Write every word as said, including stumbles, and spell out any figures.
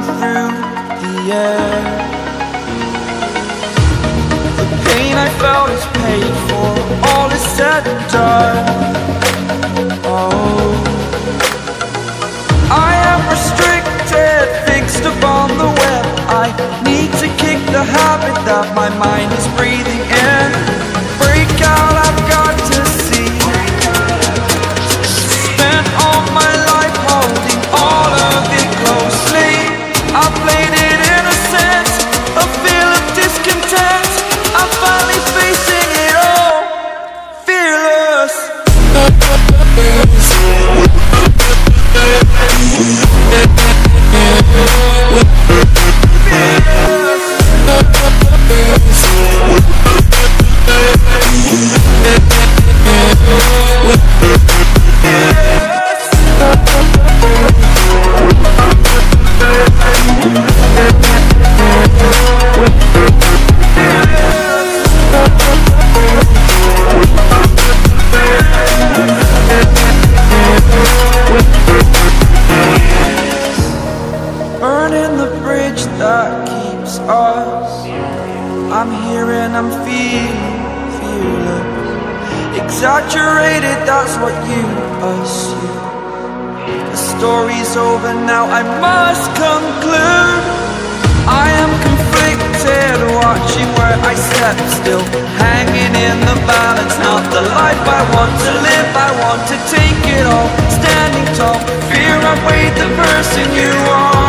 flying through the air. The pain I felt is paid for, all is said and done. Oh, I am restricted, fixed upon the web. I need to kick the habit that my mind is breathing in. Break out, I've got to see. Spent all my life holding all of it closely. I played it innocent, a feel of discontent. I'm finally facing it all, fearless. Burning the bridge that keeps us. I'm here and I'm feeling fearless. Exaggerated, that's what you assume. The story's over now, I must conclude. I am conflicted, watching where I step still, hanging in the balance. Not the life I want to live, I want to take it all. Standing tall, fear I weighed the person you are.